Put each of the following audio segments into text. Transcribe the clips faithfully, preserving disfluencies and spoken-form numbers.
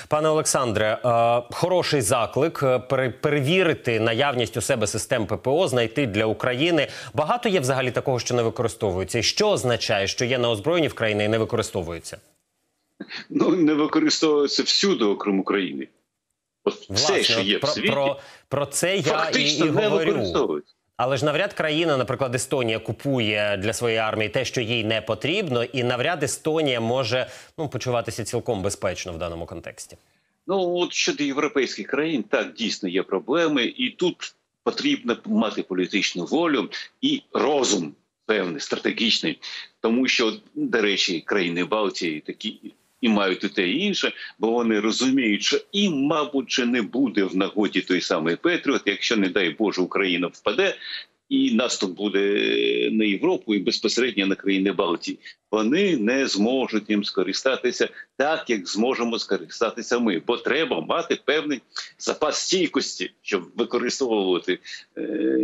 Пане Олександре, хороший заклик перевірити наявність у себе систем ППО, знайти для України. Багато є взагалі такого, що не використовується? І що означає, що є на озброєнні в країні і не використовується? Ну, не використовується всюди, окрім України. От Власне, все, що є про, в світі, про, про це я і, і не говорю. Але ж навряд країна, наприклад, Естонія, купує для своєї армії те, що їй не потрібно, і навряд Естонія може ну, почуватися цілком безпечно в даному контексті. Ну, от щодо європейських країн, так, дійсно є проблеми, і тут потрібно мати політичну волю і розум певний, стратегічний, тому що, до речі, країни Балтії такі і мають і те, і інше, бо вони розуміють, що і, мабуть, же не буде в нагоді той самий Петріот, якщо, не дай Боже, Україна впаде, і наступ буде на Європу і безпосередньо на країни Балтії. Вони не зможуть їм скористатися так, як зможемо скористатися ми. Бо треба мати певний запас стійкості, щоб використовувати е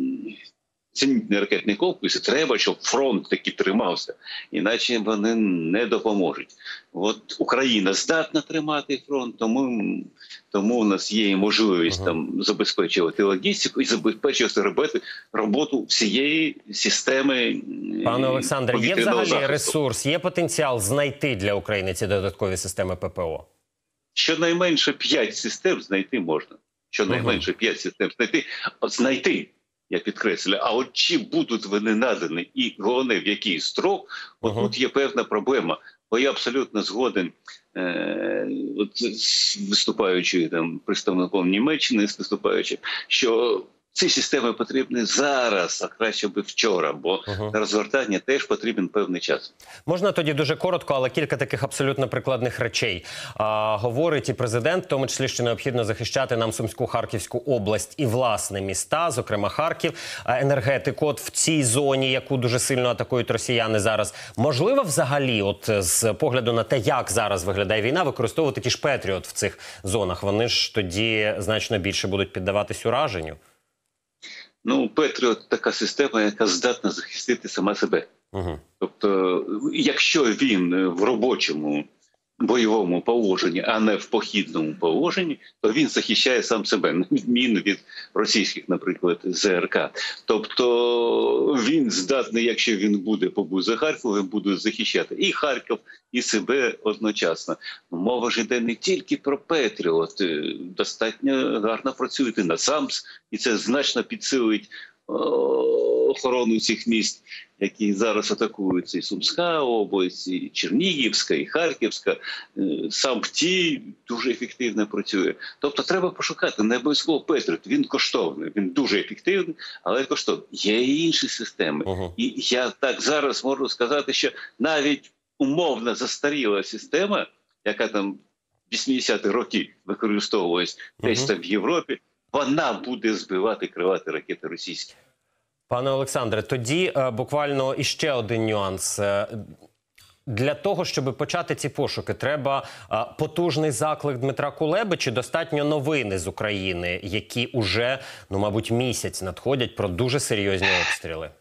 зенітні ракетні комплекси. Треба, щоб фронт таки тримався. Іначе вони не допоможуть. От Україна здатна тримати фронт, тому, тому у нас є можливість uh-huh. там забезпечувати логістику і забезпечувати роботу, роботу всієї системи. Пане Олександре, є взагалі захисту. Ресурс, є потенціал знайти для України ці додаткові системи ППО? Щонайменше п'ять систем знайти можна. Щонайменше п'ять uh-huh. систем знайти. От знайти. Я підкреслюю, а от чи будуть вони надані і головне в який строк, от uh-huh. тут є певна проблема. Бо я абсолютно згоден е- от з виступаючою там представником Німеччини, з виступаючим, що ці системи потрібні зараз, а краще би вчора, бо uh-huh. на розгортання теж потрібен певний час. Можна тоді дуже коротко, але кілька таких абсолютно прикладних речей. А, говорить і президент, в тому числі, що необхідно захищати нам Сумську, Харківську область і власне міста, зокрема Харків, енергетику от в цій зоні, яку дуже сильно атакують росіяни зараз. Можливо взагалі, от з погляду на те, як зараз виглядає війна, використовувати ті ж Петріот в цих зонах? Вони ж тоді значно більше будуть піддаватись ураженню. Ну, Петріот – така система, яка здатна захистити сама себе. Угу. Тобто, якщо він в робочому бойовому положенні, а не в похідному положенні, то він захищає сам себе, на відміну від російських, наприклад, ЗРК. Тобто, він здатний, якщо він буде поблизу Харкова, він буде захищати і Харків, і себе одночасно. Мова ж йде не тільки про Петріот. Достатньо гарно працюєте на САМС, і це значно підсилить охорону цих міст, які зараз атакуються. І Сумська область, і Чернігівська, і Харківська. Сам ті дуже ефективно працює. Тобто треба пошукати, не обов'язково Петріот. Він коштовний, він дуже ефективний, але коштовний. Є і інші системи. Uh-huh. І я так зараз можу сказати, що навіть умовно застаріла система, яка там вісімдесяті роки використовувалась uh-huh. десь там в Європі, вона буде збивати крилаті ракети російські. Пане Олександре, тоді е, буквально іще один нюанс. Е, для того, щоб почати ці пошуки, треба е, потужний заклик Дмитра Кулеби чи достатньо новини з України, які уже, ну, мабуть, місяць надходять про дуже серйозні обстріли?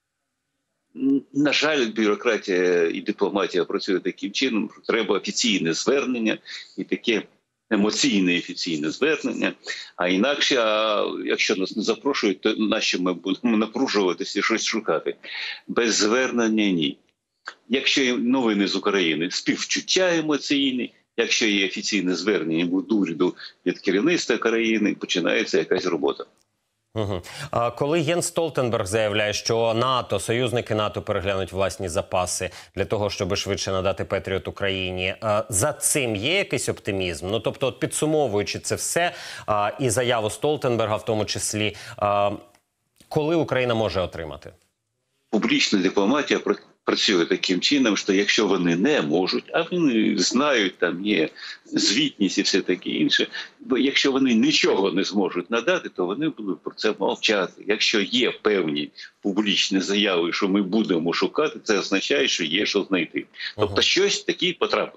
На жаль, бюрократія і дипломатія працює таким чином, що треба офіційне звернення і таке емоційне офіційне звернення, а інакше, а якщо нас не запрошують, то нащо ми будемо напружуватися і щось шукати? Без звернення – ні. Якщо є новини з України – співчуття емоційне, якщо є офіційне звернення від уряду, від керівництва країни, починається якась робота. Угу. А коли Єнс Столтенберг заявляє, що НАТО, союзники НАТО переглянуть власні запаси для того, щоб швидше надати Петріот Україні, за цим є якийсь оптимізм? Ну, тобто, от підсумовуючи це все, і заяву Столтенберга в тому числі, коли Україна може отримати? Публічна дипломатія працює таким чином, що якщо вони не можуть, а вони знають, там є звітність і все таке інше, бо якщо вони нічого не зможуть надати, то вони будуть про це мовчати. Якщо є певні публічні заяви, що ми будемо шукати, це означає, що є що знайти. Тобто щось таке потрапить.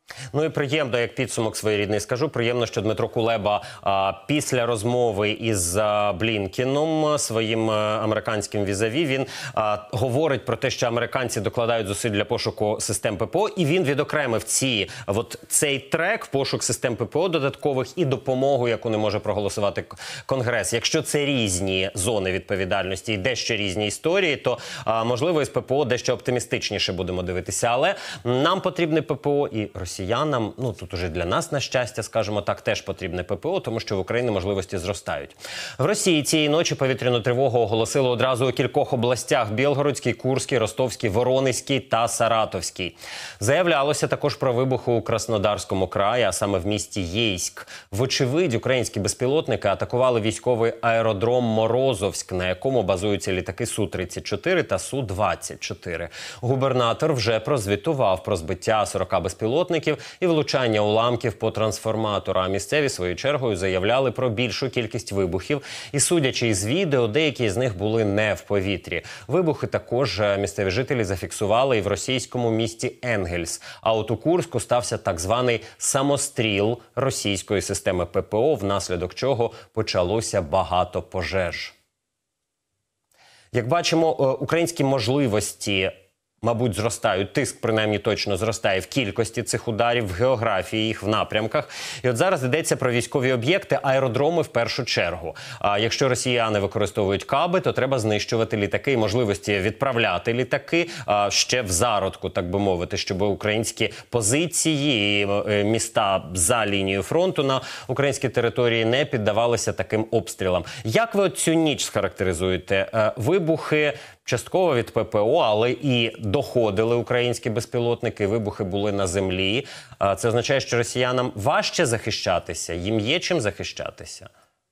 Ну і приємно, як підсумок своєрідний скажу, приємно, що Дмитро Кулеба а, після розмови із а, Блінкеном, своїм а, американським візаві, він а, говорить про те, що американці докладають зусиль для пошуку систем ППО, і він відокремив ці, от цей трек, пошук систем ППО додаткових і допомогу, яку не може проголосувати Конгрес. Якщо це різні зони відповідальності і дещо різні історії, то, а, можливо, із ППО дещо оптимістичніше будемо дивитися. Але нам потрібне ППО і Росія. Росіянам, ну тут уже для нас, на щастя, скажімо так, теж потрібне ППО, тому що в Україні можливості зростають. В Росії цієї ночі повітряну тривогу оголосили одразу у кількох областях – Білгородській, Курській, Ростовській, Воронезькій та Саратовській. Заявлялося також про вибухи у Краснодарському краї, а саме в місті Єйськ. Вочевидь, українські безпілотники атакували військовий аеродром Морозовськ, на якому базуються літаки Су тридцять чотири та Су двадцять чотири. Губернатор вже прозвітував про збиття сорока безпілотників і влучання уламків по трансформатору. А місцеві, своєю чергою, заявляли про більшу кількість вибухів. І, судячи із відео, деякі з них були не в повітрі. Вибухи також місцеві жителі зафіксували і в російському місті Енгельс. А от у Курську стався так званий самостріл російської системи ППО, внаслідок чого почалося багато пожеж. Як бачимо, українські можливості, мабуть, зростають. Тиск, принаймні, точно зростає в кількості цих ударів, в географії їх, в напрямках. І от зараз йдеться про військові об'єкти, аеродроми в першу чергу. А якщо росіяни використовують каби, то треба знищувати літаки і можливості відправляти літаки а, ще в зародку, так би мовити, щоб українські позиції і міста за лінією фронту на українській території не піддавалися таким обстрілам. Як ви цю ніч схарактеризуєте? Вибухи частково від ППО, але і доходили українські безпілотники, вибухи були на землі. Це означає, що росіянам важче захищатися? Їм є чим захищатися?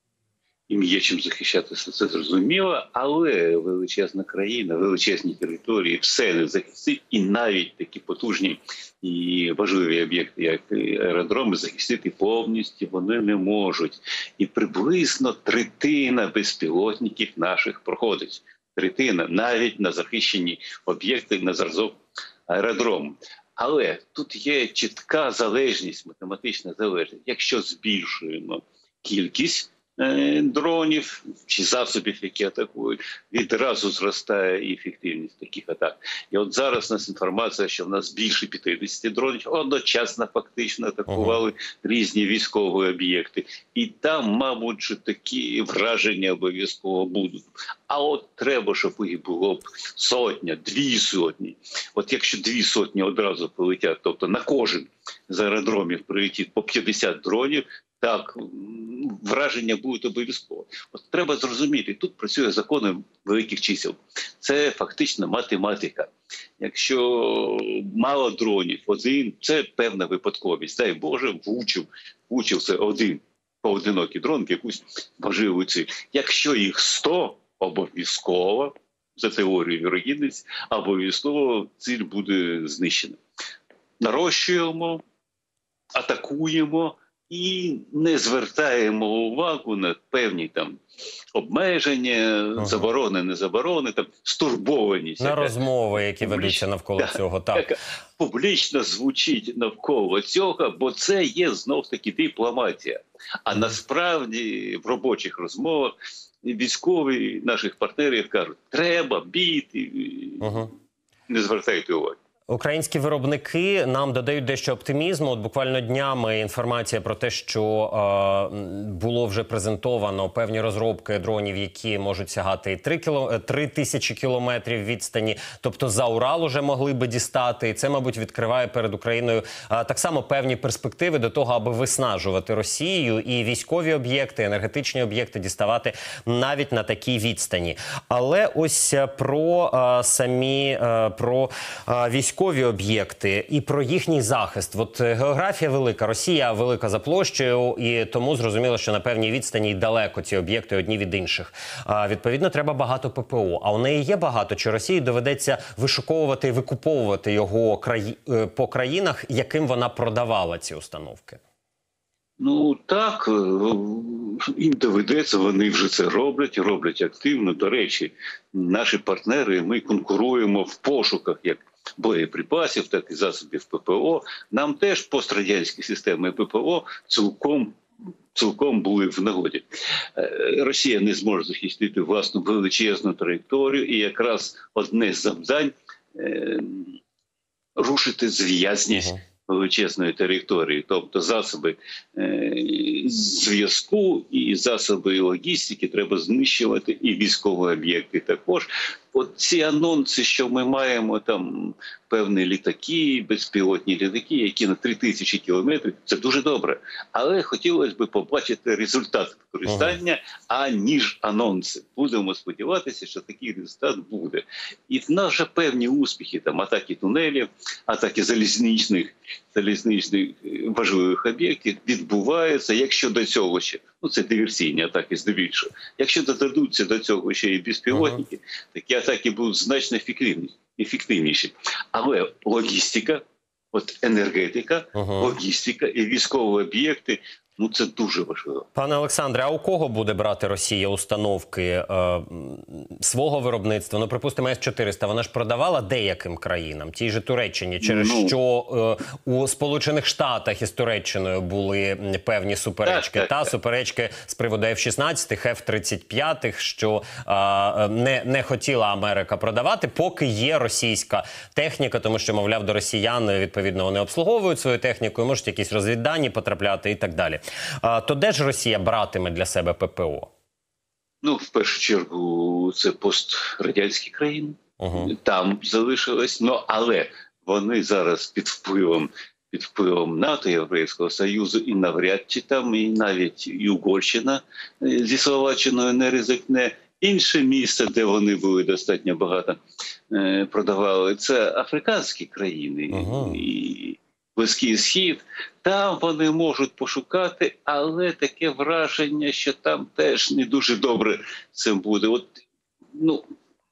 Їм є чим захищатися, це зрозуміло, але величезна країна, величезні території, все не захистить, і навіть такі потужні і важливі об'єкти, як аеродроми, захистити повністю вони не можуть. І приблизно третина безпілотників наших проходить. Третина навіть на захищені об'єкти на зразок аеродрому. Але тут є чітка залежність, математична залежність. Якщо збільшуємо кількість е, дронів чи засобів, які атакують, відразу зростає і ефективність таких атак. І от зараз у нас інформація, що в нас більше п'ятдесят дронів одночасно фактично атакували uh-huh. різні військові об'єкти. І там, мабуть, що такі враження обов'язково будуть. А от треба, щоб їх було б сотня, дві сотні. От якщо дві сотні одразу полетять, тобто на кожен з аеродромів прилетить по п'ятдесят дронів, так, враження будуть обов'язково. От треба зрозуміти, тут працює закон великих чисел. Це фактично математика. Якщо мало дронів, один, це певна випадковість. Дай Боже, влучив, влучив це один поодинокий дрон, якусь важливу ціль. Якщо їх сто, обов'язково, за теорією вірогідності, обов'язково ціль буде знищена. Нарощуємо, атакуємо і не звертаємо увагу на певні там обмеження, ага. заборони, не заборони, там стурбованість. На розмови, які ведуться навколо так, цього. Так. Так, публічно звучить навколо цього, бо це є знов-таки дипломатія. А насправді в робочих розмовах військові наших партнерів кажуть, треба бійти, ага. не звертайте уваги. Українські виробники нам додають дещо оптимізму. От буквально днями інформація про те, що е, було вже презентовано певні розробки дронів, які можуть сягати три тисячі кілометрів відстані. Тобто за Урал уже могли би дістати. І це, мабуть, відкриває перед Україною е, так само певні перспективи до того, аби виснажувати Росію і військові об'єкти, енергетичні об'єкти діставати навіть на такій відстані. Але ось про е, самі, е, про е, військові Військові об'єкти і про їхній захист. От географія велика, Росія велика за площею, і тому зрозуміло, що на певній відстані далеко ці об'єкти одні від інших. А, відповідно, треба багато ППО. А у неї є багато. Чи Росії доведеться вишуковувати і викуповувати його краї... по країнах, яким вона продавала ці установки? Ну так, їм доведеться, вони вже це роблять, роблять активно. До речі, наші партнери, ми конкуруємо в пошуках, як боєприпасів, так і засобів ППО. Нам теж пострадянські системи ППО цілком цілком були в нагоді. Росія не зможе захистити власну величезну траєкторію, і якраз одне з завдань е, – рушити зв'язність величезної території, тобто засоби е, зв'язку і засоби логістики треба знищувати, і військові об'єкти також. От ці анонси, що ми маємо там певні літаки, безпілотні літаки, які на три тисячі кілометрів, це дуже добре. Але хотілося б побачити результат використання, аніж анонси. Будемо сподіватися, що такий результат буде. І в нас вже певні успіхи, там атаки тунелів, атаки залізничних, залізничних важливих об'єктів відбуваються, якщо до цього ще, ну це диверсійні атаки здебільшого, якщо додадуться до цього ще і безпілотники, такі атаки будуть значно ефективніші. Але логістика, от енергетика, uh-huh. логістика і військові об'єкти, ну це дуже важливо. Пане Олександре, а у кого буде брати Росія установки е, свого виробництва? Ну, припустимо, С чотириста, вона ж продавала деяким країнам, тій же Туреччині, через ну, що е, у Сполучених Штатах із Туреччиною були певні суперечки. Так, так, Та так. суперечки з приводу Ф шістнадцять, Ф тридцять п'ять, що е, не, не хотіла Америка продавати, поки є російська техніка, тому що, мовляв, до росіян, відповідно, вони обслуговують свою техніку, можуть якісь розвіддані потрапляти і так далі. То де ж Росія братиме для себе ППО? Ну, в першу чергу, це пострадянські країни. Угу. Там залишилось. Ну, але вони зараз під впливом, під впливом НАТО, Європейського Союзу, і навряд чи там, і навіть і Угорщина зі Словаччиною не ризикне. Інше місце, де вони були достатньо багато е, продавали, це африканські країни. Угу. І Близький Схід, там вони можуть пошукати, але таке враження, що там теж не дуже добре це буде. От, ну,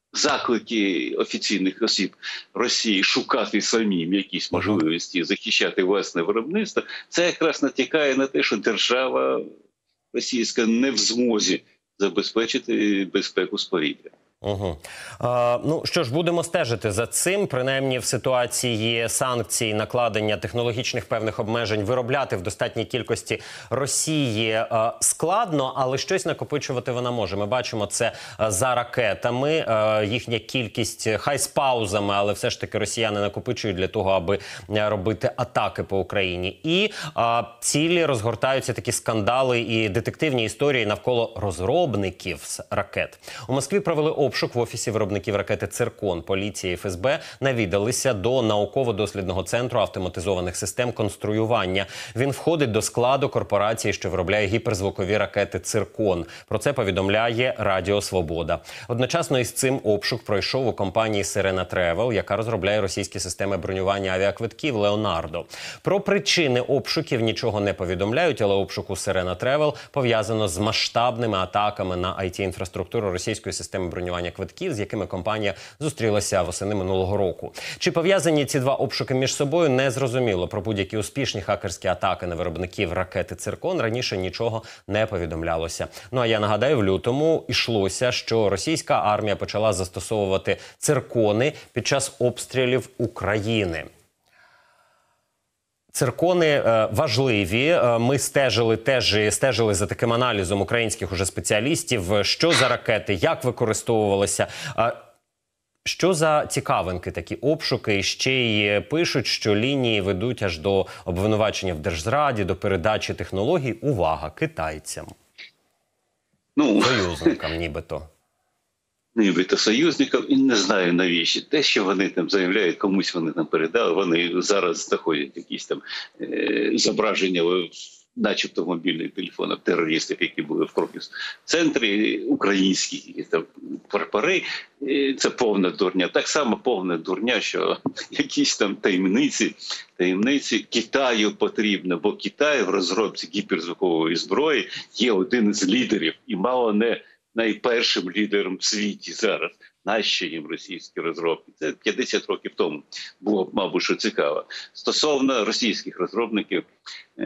заклики офіційних осіб Росії шукати самим якісь можливості захищати власне виробництво, це якраз натякає на те, що держава російська не в змозі забезпечити безпеку з повітря. Угу. А, ну що ж, будемо стежити за цим, принаймні в ситуації санкцій, накладення технологічних певних обмежень, виробляти в достатній кількості Росії а, складно, але щось накопичувати вона може. Ми бачимо це а, за ракетами, а, їхня кількість, хай з паузами, але все ж таки росіяни накопичують для того, аби а, робити атаки по Україні. І а, цілі розгортаються такі скандали і детективні історії навколо розробників з ракет. У Москві провели обшук в офісі виробників ракети «Циркон». Поліція і Ф С Б навідалися до науково-дослідного центру автоматизованих систем конструювання. Він входить до складу корпорації, що виробляє гіперзвукові ракети «Циркон». Про це повідомляє Радіо Свобода. Одночасно із цим обшук пройшов у компанії «Сирена Тревел», яка розробляє російські системи бронювання авіаквитків «Леонардо». Про причини обшуків нічого не повідомляють, але обшук у «Сирена Тревел» пов'язано з масштабними атаками на ай ті-інфраструктуру російської системи бронювання квитків, з якими компанія зустрілася восени минулого року. Чи пов'язані ці два обшуки між собою, не зрозуміло. Про будь-які успішні хакерські атаки на виробників ракети «Циркон» раніше нічого не повідомлялося. Ну а я нагадаю, в лютому йшлося, що російська армія почала застосовувати «Циркони» під час обстрілів України. Циркони е, важливі. Е, ми стежили теж стежили за таким аналізом українських уже спеціалістів. Що за ракети, як використовувалися. Е, що за цікавинки такі обшуки? І ще й пишуть, що лінії ведуть аж до обвинувачення в держзраді, до передачі технологій. Увага, китайцям. Ну, союзникам нібито. Нібито союзників, і не знаю навіщо. Те, що вони там заявляють, комусь вони там передали, вони зараз знаходять якісь там е- зображення, начебто в мобільних телефонах терористів, які були в Крокус-центрі, українські якісь там прапори. І це повна дурня. Так само повна дурня, що якісь там таємниці, таємниці Китаю потрібно, бо Китай в розробці гіперзвукової зброї є один із лідерів, і мало не найпершим лідером в світі зараз. Нащо їм російські розробки? Це п'ятдесят років тому було б, мабуть, що цікаво. Стосовно російських розробників,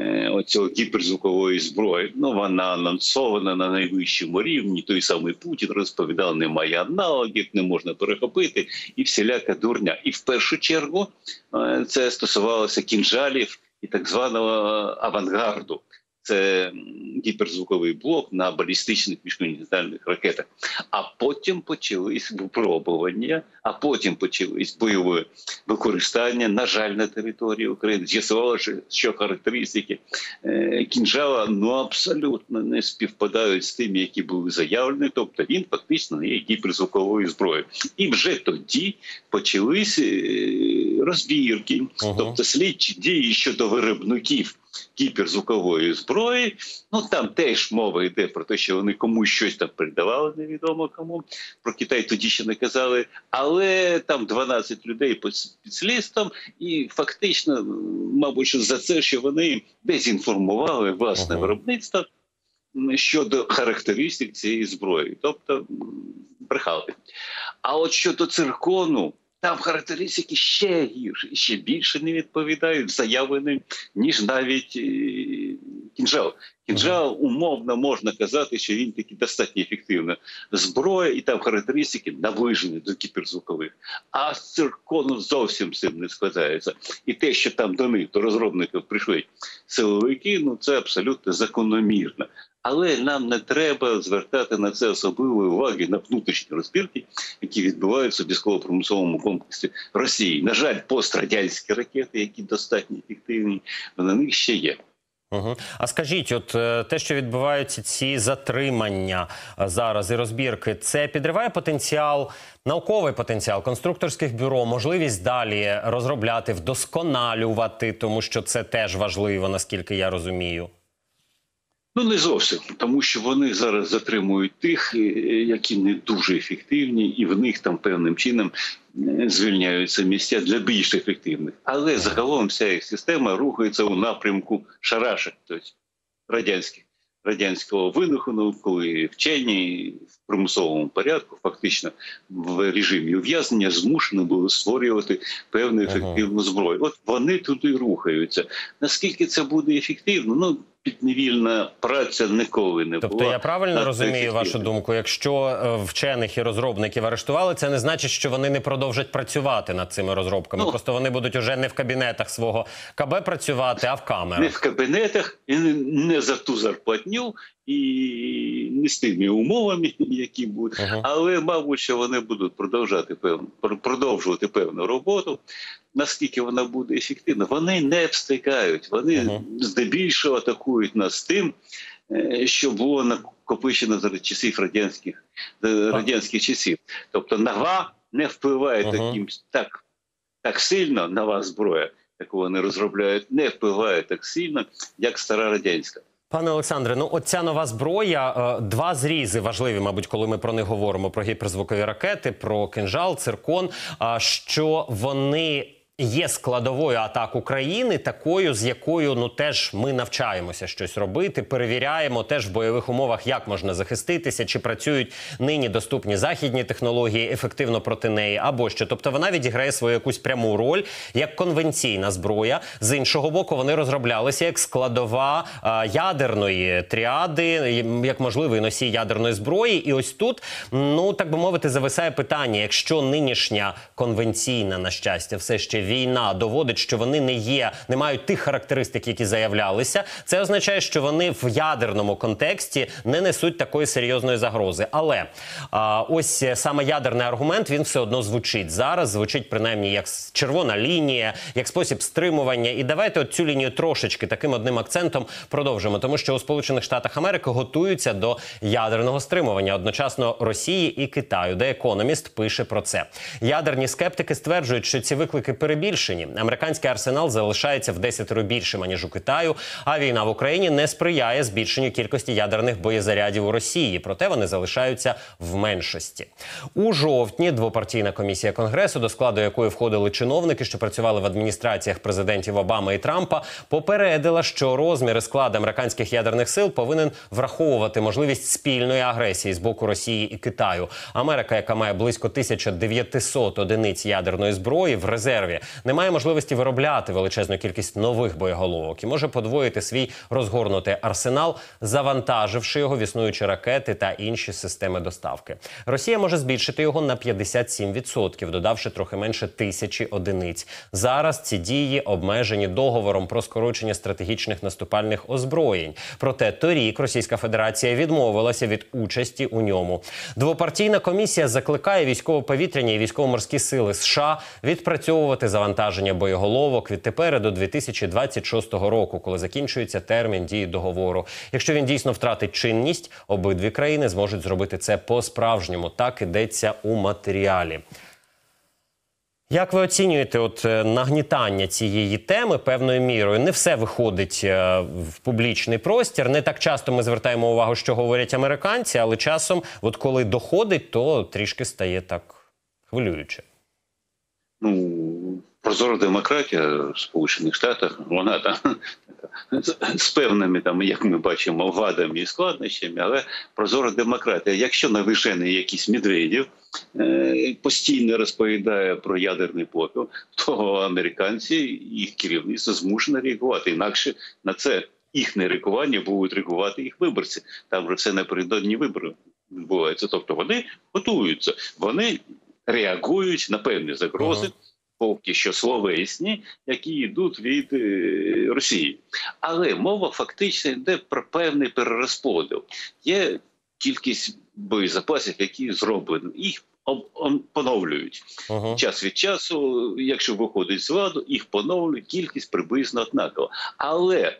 цього гіперзвукової зброї. Ну, вона анонсована на найвищому рівні. Той самий Путін розповідав, немає аналогів, не можна перехопити, і всіляка дурня. І в першу чергу це стосувалося кінжалів і так званого авангарду. Це гіперзвуковий блок на балістичних міжконтинентальних ракетах. А потім почались випробування, а потім почались бойове використання, на жаль, на території України. З'ясувалося, що характеристики е, кінжала ну, абсолютно не співпадають з тими, які були заявлені. Тобто він фактично не є гіперзвуковою зброєю. І вже тоді почались е, розбірки, uh-huh. тобто слідчі дії щодо виробників гіперзвукової зброї. Ну, там теж мова йде про те, що вони комусь щось там передавали, невідомо кому. Про Китай тоді ще не казали. Але там дванадцять людей під слідством. І фактично, мабуть, що за це, що вони дезінформували власне ага. виробництво щодо характеристик цієї зброї. Тобто, брехали. А от щодо циркону, там характеристики ще гірші, ще більше не відповідають заявленим, ніж навіть е, кінжал. Кінжал, умовно, можна казати, що він таки достатньо ефективна зброя, і там характеристики наближені до гіперзвукових. А з циркону зовсім цим не складається. І те, що там до них, до розробників прийшли силовики, ну це абсолютно закономірно. Але нам не треба звертати на це особливої уваги, на внутрішні розбірки, які відбуваються в військово-промисловому комплексі Росії. На жаль, пострадянські ракети, які достатньо ефективні, на них ще є. Угу. А скажіть, от те, що відбуваються ці затримання зараз і розбірки, це підриває потенціал, науковий потенціал конструкторських бюро, можливість далі розробляти, вдосконалювати, тому що це теж важливо, наскільки я розумію? Ну, не зовсім, тому що вони зараз затримують тих, які не дуже ефективні, і в них там певним чином звільняються місця для більш ефективних. Але загалом вся їх система рухається у напрямку шарашек, тобто радянських. радянського винаху, коли вчені в примусовому порядку, фактично в режимі ув'язнення, змушені були створювати певну ефективну зброю. От вони туди рухаються. Наскільки це буде ефективно? Ну, підневільна праця ніколи не була. Тобто я правильно розумію вашу думку? Якщо вчених і розробників арештували, це не значить, що вони не продовжать працювати над цими розробками. Ну, просто вони будуть уже не в кабінетах свого КБ працювати, а в камерах. Не в кабінетах, і не за ту зарплатню, і не з тими умовами, які будуть. Uh-huh. Але, мабуть, що вони будуть продовжувати певну, продовжувати певну роботу. Наскільки вона буде ефективна? Вони не встигають. Вони uh-huh. здебільшого атакують нас тим, що було накопичено за часів радянських, uh-huh. радянських часів. Тобто нова не впливає uh-huh. таким, так, так сильно, нова зброя, яку вони розробляють, не впливає так сильно, як стара радянська. Пане Олександре, ну оця нова зброя, два зрізи важливі, мабуть, коли ми про них говоримо, про гіперзвукові ракети, про кинжал, циркон, що вони є складовою атак України, такою, з якою, ну, теж ми навчаємося щось робити, перевіряємо теж в бойових умовах, як можна захиститися, чи працюють нині доступні західні технології ефективно проти неї, або що. Тобто вона відіграє свою якусь пряму роль, як конвенційна зброя. З іншого боку, вони розроблялися як складова а, ядерної тріади, як можливий носій ядерної зброї. І ось тут, ну, так би мовити, зависає питання, якщо нинішня конвенційна, на щастя, все ще війна доводить, що вони не є, не мають тих характеристик, які заявлялися, це означає, що вони в ядерному контексті не несуть такої серйозної загрози. Але а, ось саме ядерний аргумент, він все одно звучить зараз, звучить принаймні як червона лінія, як спосіб стримування. І давайте от цю лінію трошечки таким одним акцентом продовжимо, тому що у Сполучених Штатах Америки готуються до ядерного стримування одночасно Росії і Китаю. The Economist пише про це. Ядерні скептики стверджують, що ці виклики перебільшені. Американський арсенал залишається в десятеро більшим, аніж у Китаю, а війна в Україні не сприяє збільшенню кількості ядерних боєзарядів у Росії, проте вони залишаються в меншості. У жовтні двопартійна комісія Конгресу, до складу якої входили чиновники, що працювали в адміністраціях президентів Обами і Трампа, попередила, що розмір і склад американських ядерних сил повинен враховувати можливість спільної агресії з боку Росії і Китаю. Америка, яка має близько тисяча дев'ятсот одиниць ядерної зброї в резерві, немає можливості виробляти величезну кількість нових боєголовок і може подвоїти свій розгорнутий арсенал, завантаживши його в існуючі ракети та інші системи доставки. Росія може збільшити його на п'ятдесят сім відсотків, додавши трохи менше тисячі одиниць. Зараз ці дії обмежені договором про скорочення стратегічних наступальних озброєнь. Проте торік Російська Федерація відмовилася від участі у ньому. Двопартійна комісія закликає військово-повітряні і військово-морські сили США відпрацьовувати завантаження боєголовок відтепер до дві тисячі двадцять шостого року, коли закінчується термін дії договору. Якщо він дійсно втратить чинність, обидві країни зможуть зробити це по-справжньому. Так ідеться у матеріалі. Як ви оцінюєте от нагнітання цієї теми певною мірою? Не все виходить в публічний простір. Не так часто ми звертаємо увагу, що говорять американці, але часом, от коли доходить, то трішки стає так хвилююче. Ну, прозора демократія в Сполучених Штатах, вона там з певними, там, як ми бачимо, вадами і складнощами, але прозора демократія. Якщо навишений якийсь Медведєв е, постійно розповідає про ядерний попіл, то американці, їх керівництво змушено реагувати. Інакше на це їхнє реагування будуть реагувати їх виборці. Там вже все напередодні виборів відбувається. Тобто вони готуються, вони реагують на певні загрози, ага. поки що словесні, які йдуть від е, Росії. Але мова фактично йде про певний перерозподіл. Є кількість боєзапасів, які зроблені. Їх поновлюють. Ага. Час від часу, якщо виходить з ладу, їх поновлюють, кількість приблизно однакова. Але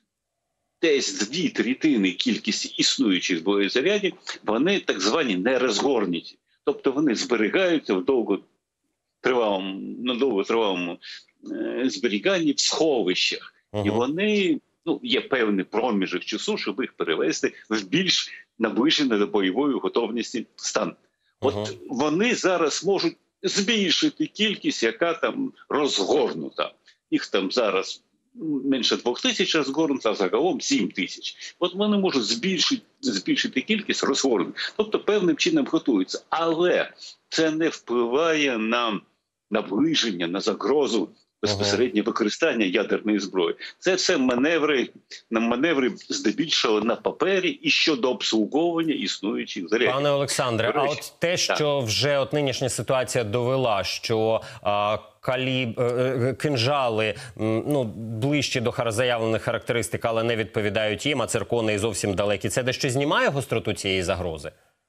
десь дві третини кількості існуючих боєзарядів, вони так звані нерозгорнуті. Тобто вони зберігаються в довготривалому, на довготривалому е, зберіганні в сховищах. Uh-huh. І вони, ну, є певний проміжок часу, щоб їх перевести в більш наближений до бойової готовності стан. Uh-huh. От вони зараз можуть збільшити кількість, яка там розгорнута. Їх там зараз менше двох тисяч розгорнуто, а загалом сім тисяч. От вони можуть збільшити, збільшити кількість розгорнутих. Тобто певним чином готуються. Але це не впливає на наближення, на загрозу безпосереднє використання ядерної зброї. Це все маневри, на маневри здебільшого на папері і щодо обслуговування існуючих зарядів. Пане Олександре, а от те, що вже от нинішня ситуація довела, що а, каліб, кинжали ну, ближчі до заявлених характеристик, але не відповідають їм, а циркони і зовсім далекі, це дещо знімає гостроту цієї загрози?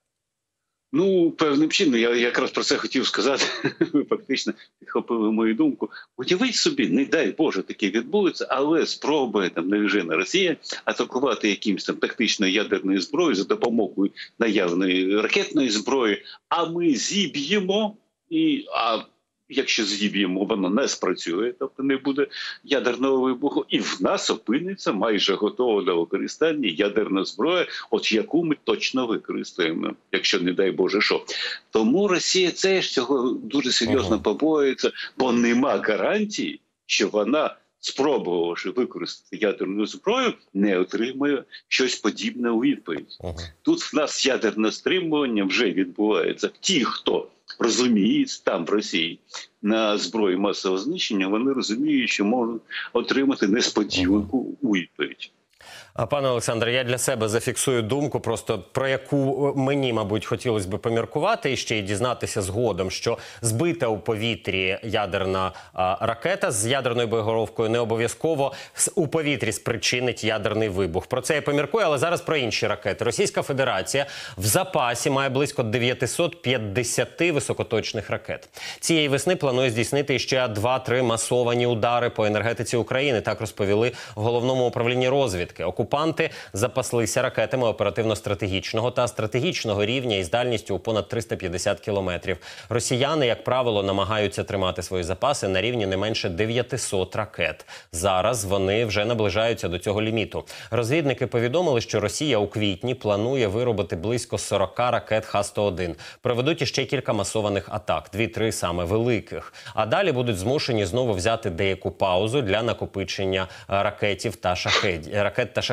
Ну, певним чином, я якраз про це хотів сказати, ви фактично підхопили мою думку. Уявіть собі, не дай Боже, таке відбудеться, але спробує там навіжена Росія атакувати якимось там тактичною ядерною зброєю за допомогою наявної ракетної зброї, а ми зіб'ємо, і, а якщо зіб'ємо, воно не спрацює, тобто не буде ядерного вибуху, і в нас опиниться майже готова до використання ядерна зброя, от яку ми точно використаємо, якщо не дай Боже що. Тому Росія це ж цього дуже серйозно побоюється, бо нема гарантії, що вона, спробувавши використати ядерну зброю, не отримає щось подібне у відповідь. Ага. Тут в нас ядерне стримування вже відбувається. Ті, хто розуміє там в Росії на зброї масового знищення, вони розуміють, що можуть отримати несподіванку у відповідь. Пане Олександре, я для себе зафіксую думку, просто про яку мені, мабуть, хотілося б поміркувати і ще й дізнатися згодом, що збита у повітрі ядерна а, ракета з ядерною боєголовкою не обов'язково у повітрі спричинить ядерний вибух. Про це я поміркую, але зараз про інші ракети. Російська Федерація в запасі має близько дев'ятсот п'ятдесят високоточних ракет. Цієї весни планує здійснити ще два-три масовані удари по енергетиці України, так розповіли в Головному управлінні розвідки. Окупанти запаслися ракетами оперативно-стратегічного та стратегічного рівня із дальністю у понад триста п'ятдесят кілометрів. Росіяни, як правило, намагаються тримати свої запаси на рівні не менше дев'ятисот ракет. Зараз вони вже наближаються до цього ліміту. Розвідники повідомили, що Росія у квітні планує виробити близько сорок ракет Х сто один. Проведуть іще кілька масованих атак, дві-три саме великих. А далі будуть змушені знову взяти деяку паузу для накопичення ракетів та шахедів, ракет та шахедів.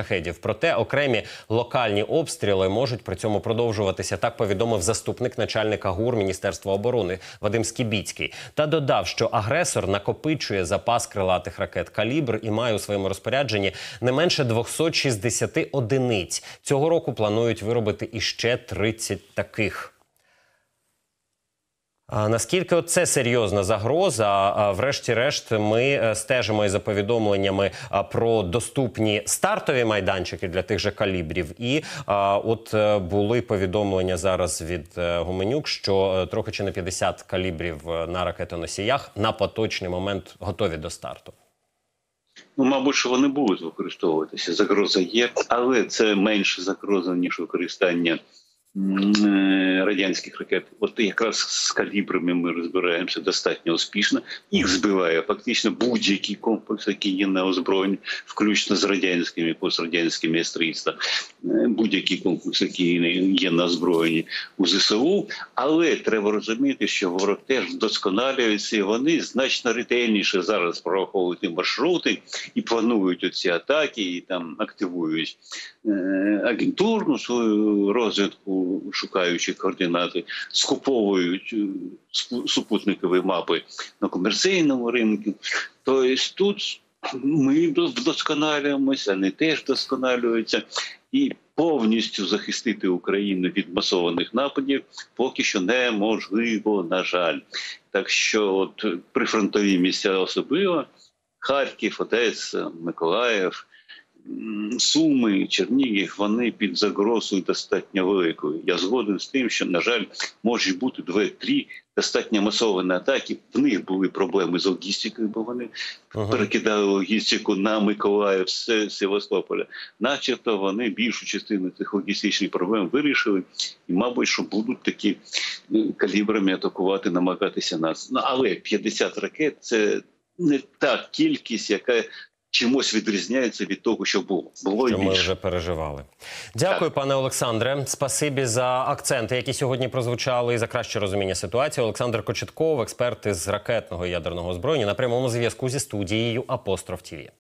шахедів. Проте окремі локальні обстріли можуть при цьому продовжуватися, так повідомив заступник начальника ГУР Міністерства оборони Вадим Скібіцький. Та додав, що агресор накопичує запас крилатих ракет «Калібр» і має у своєму розпорядженні не менше двісті шістдесят одиниць. Цього року планують виробити іще тридцять таких. А наскільки це серйозна загроза? А, врешті-решт, ми стежимо і за повідомленнями про доступні стартові майданчики для тих же калібрів. І а, от були повідомлення зараз від Гуменюк, що трохи чи не п'ятдесят калібрів на ракетоносіях на поточний момент готові до старту. Ну, мабуть, що вони будуть використовуватися. Загроза є, але це менше загроза, ніж використання радянських ракет. От якраз з калібрами ми розбираємося достатньо успішно. Їх збиває фактично будь-який комплекс, який є на озброєнні, включно з радянськими, пострадянськими естристами. Будь-який комплекс, який є на озброєнні у ЗСУ. Але треба розуміти, що ворог теж вдосконалюється, і вони значно ретельніше зараз прораховують маршрути і планують оці атаки, і там активують агентурну свою розвідку, шукаючи координати, скуповують супутникові мапи на комерційному ринку. Тобто тут ми вдосконалюємося, вони теж вдосконалюються. І повністю захистити Україну від масованих нападів поки що неможливо, на жаль. Так що от прифронтові місця особливо, Харків, Одеса, Миколаїв, Суми, Чернігів, вони під загрозою достатньо великою. Я згоден з тим, що, на жаль, можуть бути дві-три достатньо масовані атаки. В них були проблеми з логістикою, бо вони ага. перекидали логістику на Миколаїв з Севастополя. Начебто вони більшу частину цих логістичних проблем вирішили. І, мабуть, що будуть такі калібрами атакувати, намагатися нас. Ну, але п'ятдесят ракет – це не та кількість, яка чимось відрізняється від того, що було. Було що і більше. Ми вже переживали. Дякую, так. Пане Олександре. Спасибі за акценти, які сьогодні прозвучали, і за краще розуміння ситуації. Олександр Кочетков, експерт із ракетного і ядерного озброєння, на прямому зв'язку зі студією «Апостроф ТІВІ».